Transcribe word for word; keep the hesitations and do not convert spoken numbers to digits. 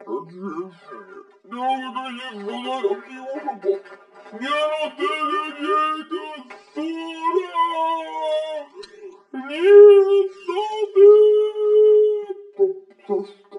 No, no jest zarobiło, bo nie no tyle nie kasura! Nie, co ty? To przestań.